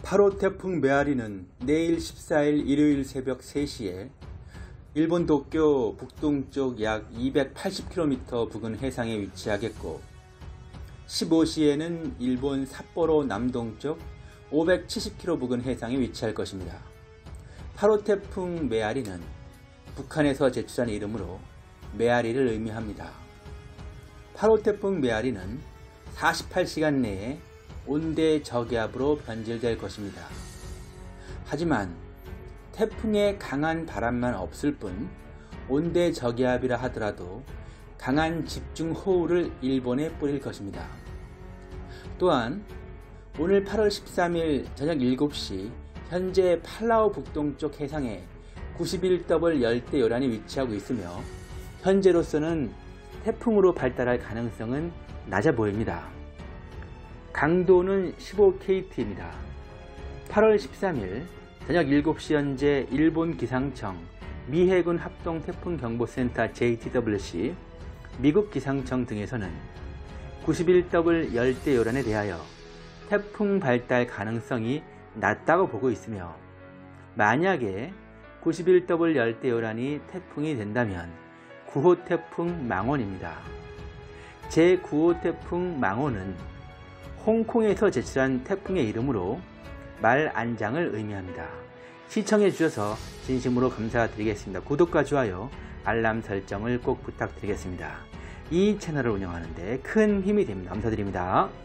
8호 태풍 메아리는 내일 14일 일요일 새벽 3시에 일본 도쿄 북동쪽 약 280km 부근 해상에 위치하겠고 15시에는 일본 삿포로 남동쪽 570km 부근 해상에 위치할 것입니다. 8호 태풍 메아리는 북한에서 제출한 이름으로 메아리를 의미합니다. 8호 태풍 메아리는 48시간 내에 온대 저기압으로 변질될 것입니다. 하지만 태풍의 강한 바람만 없을 뿐 온대 저기압이라 하더라도 강한 집중호우를 일본에 뿌릴 것입니다. 또한 오늘 8월 13일 저녁 7시 현재 팔라우 북동쪽 해상에 91W 열대요란이 위치하고 있으며 현재로서는 태풍으로 발달할 가능성은 낮아 보입니다. 강도는 15kt입니다. 8월 13일 저녁 7시 현재 일본 기상청 미해군 합동태풍경보센터 JTWC, 미국 기상청 등에서는 91W 열대요란에 대하여 태풍 발달 가능성이 낮다고 보고 있으며 만약에 91W 열대요란이 태풍이 된다면 9호 태풍 망원입니다. 제9호 태풍 망원은 홍콩에서 제출한 태풍의 이름으로 말안장을 의미합니다. 시청해 주셔서 진심으로 감사드리겠습니다. 구독과 좋아요, 알람 설정을 꼭 부탁드리겠습니다. 이 채널을 운영하는 데 큰 힘이 됩니다. 감사드립니다.